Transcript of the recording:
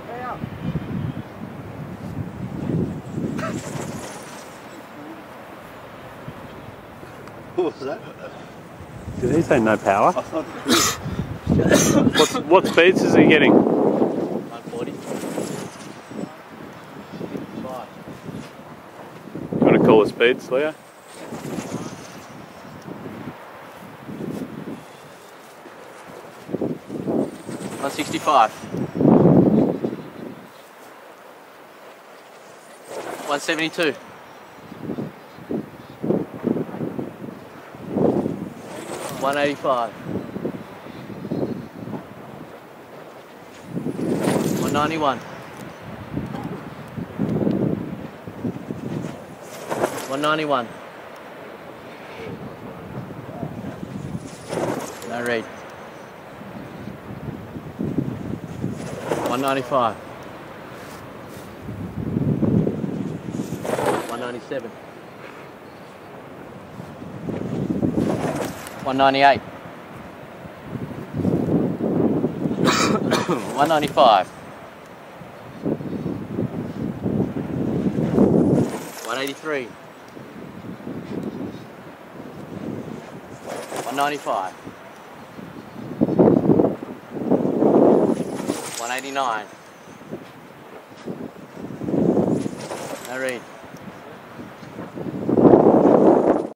What was that? Did he say no power? I thought What speeds is he getting? 140. You want to call the speeds, Leo? $165. 172. 185. 191. 191. No read. 195. 197. 198. 195. 183. 195. 189. No read.